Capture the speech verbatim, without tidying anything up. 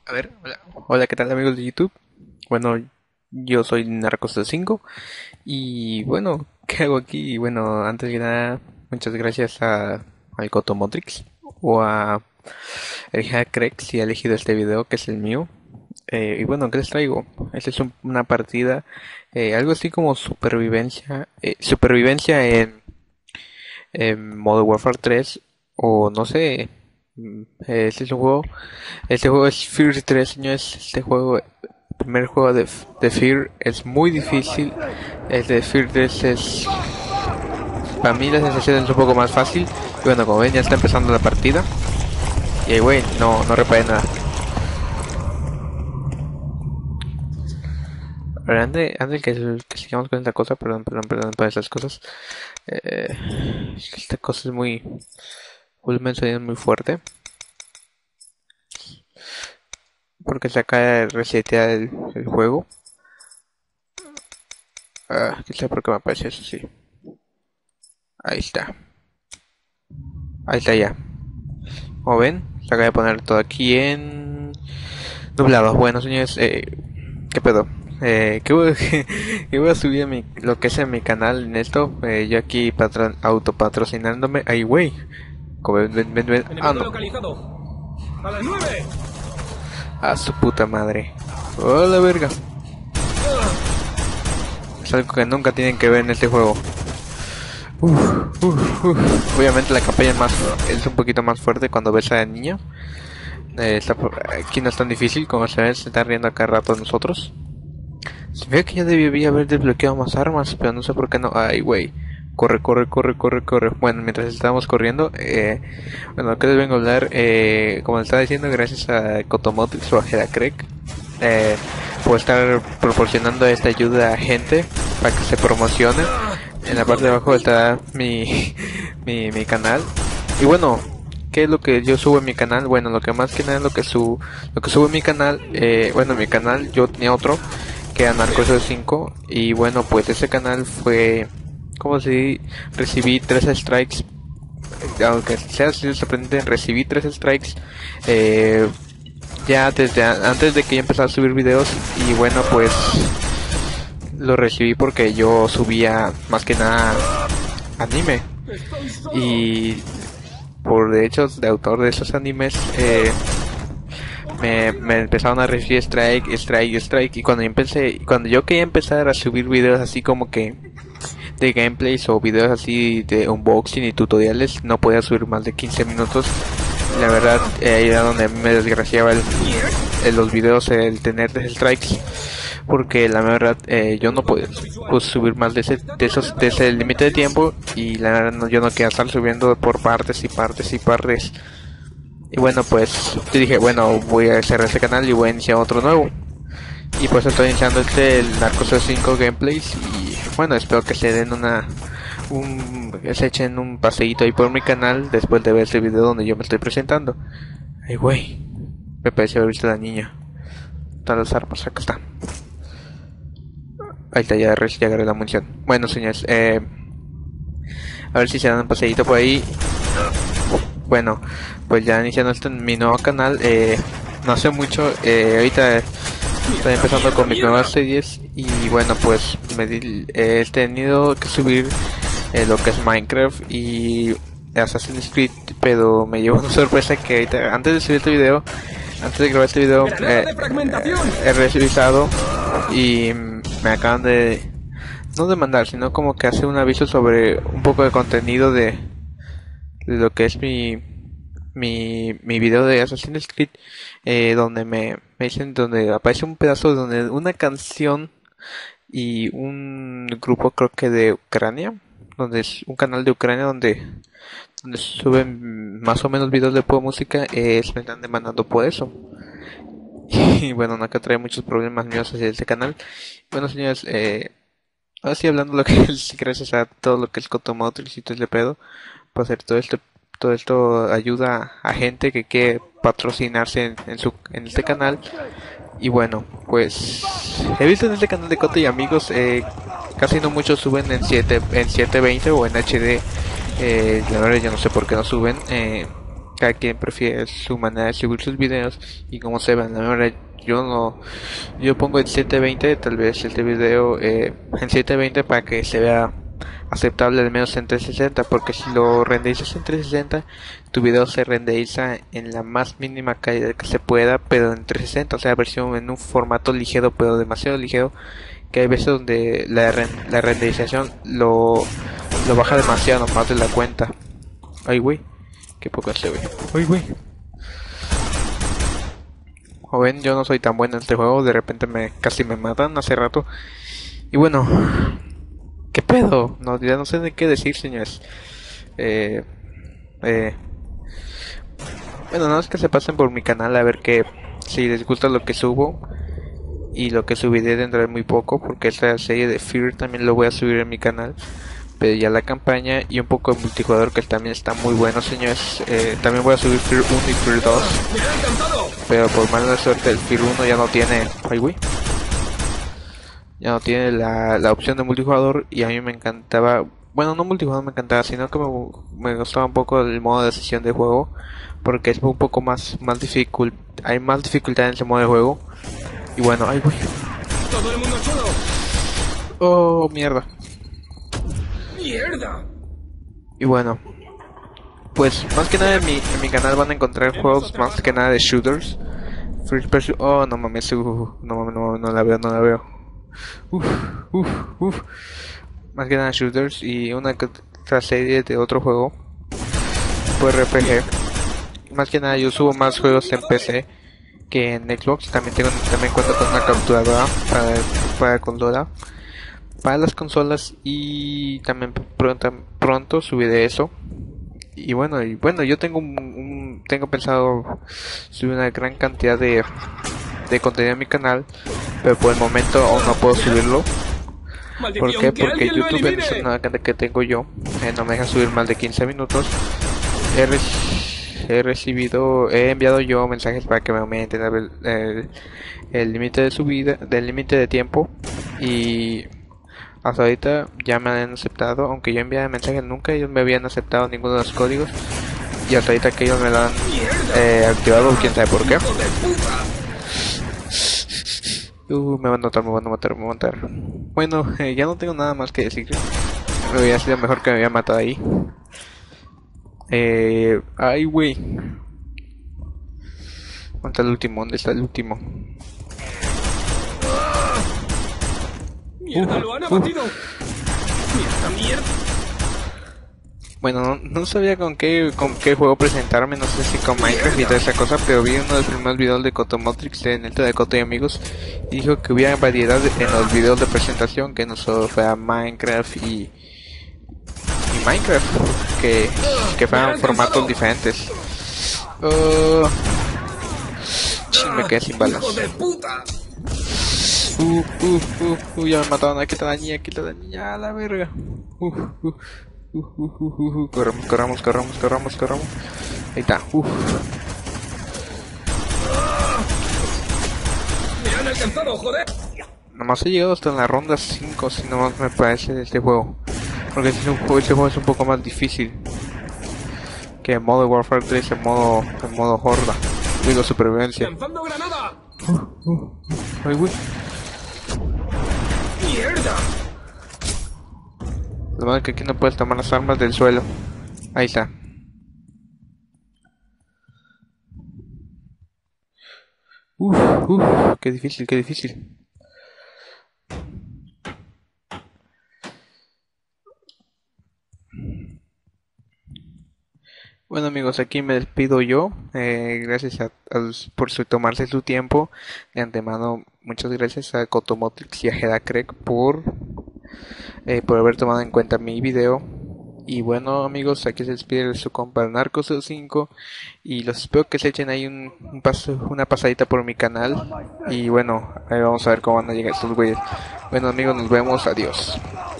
A ver, hola. Hola, ¿qué tal amigos de YouTube? Bueno, yo soy Narcos cinco y bueno, ¿qué hago aquí? Bueno, antes que nada, muchas gracias a al Cotomotrix o a el Hackrex si ha elegido este video que es el mío. Eh, y bueno, ¿qué les traigo? Esta es un- una partida, eh, algo así como supervivencia, eh, supervivencia en, en Modern Warfare tres o no sé. mm, Este es un juego, este juego es Fear tres, señores. Este juego, el primer juego de, de Fear es muy difícil. El de Fear tres es, para mí la sensación es un poco más fácil. Y bueno, como ven, ya está empezando la partida. Y ahí, güey, no, no reparé nada. Pero antes, antes que, que sigamos con esta cosa, perdón, perdón, perdón por esas cosas. Eh, es que esta cosa es muy, volumen de sonido es muy fuerte. Porque se acaba de resetear el, el juego. Ah, quizá porque me aparece eso, sí. Ahí está. Ahí está ya. Como ven, se acaba de poner todo aquí en nublado. Bueno, señores, eh, ¿qué pedo? Eh, ¿qué voy, qué voy a subir a mi, lo que es en mi canal en esto? Eh, yo aquí patron, autopatrocinándome. Ay, güey. Como ven, ven, ven, ven. Ah, Enemigo no. localizado. A las nueve. A su puta madre. Oh, la verga. Es algo que nunca tienen que ver en este juego. Uf, uf, uf. Obviamente la campaña es, más, es un poquito más fuerte cuando ves a la niña. Eh, está por- aquí no es tan difícil como se ve, se está riendo acá rato de nosotros. Se ve que ya debía haber desbloqueado más armas, pero no sé por qué no. Ay, güey. Corre, corre, corre, corre, corre. Bueno, mientras estábamos corriendo, eh, bueno, que les vengo a hablar, eh, como les estaba diciendo, gracias a Cotomotrix o a Heracrec, eh, por estar proporcionando esta ayuda a gente para que se promocione. En la parte de abajo está mi, mi, mi canal. Y bueno, ¿qué es lo que yo subo en mi canal? Bueno, lo que más que nada lo que subo, lo que subo en mi canal, eh, bueno, en mi canal yo tenía otro que era Narcos cinco y bueno, pues ese canal fue como si recibí tres strikes, aunque sea así sorprendente, recibí tres strikes eh, ya desde a- antes de que yo empezara a subir videos y bueno, pues lo recibí porque yo subía más que nada anime y por derechos de autor de esos animes eh, me, me empezaron a recibir strike, strike, strike y cuando yo empecé, cuando yo quería empezar a subir videos así como que de gameplays o videos así de unboxing y tutoriales, no podía subir más de quince minutos. La verdad, eh, ahí era donde me desgraciaba el, el- los videos, el tener strikes, porque la verdad eh, yo no podía pues, subir más de ese, de esos, de ese límite de tiempo y la verdad no, yo no quería estar subiendo por partes y partes y partes. Y bueno, pues yo dije, bueno, voy a cerrar este canal y voy a iniciar otro nuevo. Y pues estoy iniciando este, el Narcos cinco Gameplays. Y bueno, espero que se den una. Un, que se echen un paseíto ahí por mi canal después de ver este video donde yo me estoy presentando. Ay, güey. Me parece haber visto a la niña. Todas las armas, acá está. Ahí está, ya, ya agarré la munición. Bueno, señores, eh, a ver si se dan un paseíto por ahí. Bueno, pues ya iniciando este, mi nuevo canal. Eh, no hace mucho, eh, ahorita estoy empezando con mis nuevas series y bueno, pues me di- he tenido que subir eh, lo que es Minecraft y Assassin's Creed, pero me llevó una sorpresa que ahorita, antes de subir este video, antes de grabar este video, Granada eh, de fragmentación. he revisado y me acaban de, no de mandar, sino como que hacer un aviso sobre un poco de contenido de, de lo que es mi mi, mi video de Assassin's Creed eh, donde me, me dicen donde aparece un pedazo donde una canción y un grupo creo que de Ucrania donde es un canal de Ucrania donde donde suben más o menos videos de pop música eh, me están demandando por eso y bueno no que trae muchos problemas míos hacia este canal. Bueno señores, eh, ahora sí hablando lo que es gracias a todo lo que es Cotomotrix y todo ese pedo por hacer todo esto, todo esto ayuda a gente que quiere patrocinarse en, en su en este canal. Y bueno, pues he visto en este canal de Coto y amigos, eh, casi no muchos suben en siete en setecientos veinte o en H D. Eh, la verdad yo no sé por qué no suben. Eh, cada quien prefiere su manera de subir sus videos y como se ven, la verdad yo no, yo pongo el setecientos veinte, tal vez este video eh, en setecientos veinte para que se vea aceptable al menos en trescientos sesenta, porque si lo renderizas en trescientos sesenta tu video se renderiza en la más mínima calidad que se pueda, pero en trescientos sesenta, o sea, versión en un formato ligero, pero demasiado ligero, que hay veces donde la, la renderización lo, lo baja demasiado más de la cuenta. Ay güey, qué poco se ve. Ay güey. Joven, yo no soy tan bueno en este juego, de repente me casi me matan hace rato. Y bueno, ¿qué pedo? No, ya no sé de qué decir, señores. Eh, eh, bueno, no es que se pasen por mi canal a ver que si les gusta lo que subo y lo que subiré dentro de muy poco, porque esta serie de Fear también lo voy a subir en mi canal. Pero ya la campaña y un poco de multijugador que también está muy bueno, señores. Eh, también voy a subir Fear uno y Fear dos. Pero por mala suerte el Fear uno ya no tiene... Ay, güey. Ya no tiene la, la opción de multijugador y a mí me encantaba... Bueno, no multijugador me encantaba, sino que me, me gustaba un poco el modo de sesión de juego. Porque es un poco más, más difícil. Hay más dificultad en ese modo de juego. Y bueno, ay, güey. Todo el mundo chulo. Oh, mierda. ¡Mierda! Y bueno, pues más que nada en mi, en mi canal van a encontrar juegos más que nada de shooters. First person. Oh, no mames, uh, no mames, no, no la veo, no la veo. Uf, uf, uf. Más que nada shooters y una que otra serie de otro juego. Pues R P G. Más que nada yo subo más juegos en P C que en Xbox. También tengo, también cuento con una capturadora para, para consola. Para las consolas y también pronto, pronto subiré eso. Y bueno, y bueno, yo tengo un, un tengo pensado subir una gran cantidad de, de contenido a mi canal, pero por el momento aún no puedo subirlo. ¿Por qué? Porque YouTube en esa nueva cantidad que tengo yo eh, no me deja subir más de quince minutos. He, re he recibido, he enviado yo mensajes para que me aumenten el límite de subida, del límite de tiempo, y hasta ahorita ya me han aceptado, aunque yo envié mensajes nunca ellos me habían aceptado ninguno de los códigos, y hasta ahorita que ellos me lo han eh, activado, quién sabe por qué. Uh, me van a matar, me van a matar, me van a matar. Bueno, eh, ya no tengo nada más que decir. Me hubiera sido mejor que me había matado ahí. Eh, ay, güey. ¿Dónde está el último? ¿Dónde está el último? ¡Mierda, lo han abatido! ¡Mierda, mierda! Bueno, no, no sabía con qué con qué juego presentarme, no sé si con Minecraft y toda esa cosa, pero vi uno de los primeros videos de Cotomotrix en el de Coto y Amigos y dijo que hubiera variedad en los videos de presentación, que no solo fuera Minecraft y, y Minecraft, que, que fueran formatos diferentes. Uh, me quedé sin balas. Uh, uh, uh, uh, ya me mataron, aquí está la niña, aquí está la niña, a la verga. Uh, uh. Uh, uh, uh, uh, uh. Corramos, corramos, corramos, corramos, corramos. Ahí está. Uf. ¡Me han alcanzado, joder! Nomás he llegado hasta en la ronda cinco, si no me parece, de este juego. Porque este juego, este juego es un poco más difícil que el modo Warfare tres, en modo, en modo horda. Digo, supervivencia. ¡Lanzando granada! Uh, uh, uh. Ay, güey. ¡Mierda! Lo malo es que aquí no puedes tomar las armas del suelo. Ahí está. Uf, uf, qué difícil, qué difícil. Bueno amigos, aquí me despido yo. Eh, gracias a, a los, por su, tomarse su tiempo. De antemano, muchas gracias a Cotomotrix y a Hedacrec por... Eh, por haber tomado en cuenta mi video. Y bueno amigos, aquí se despide su compa Narco cero cinco y los espero que se echen ahí un, un paso, una pasadita por mi canal. Y bueno, ahí vamos a ver cómo van a llegar estos güeyes. Bueno amigos, nos vemos, adiós.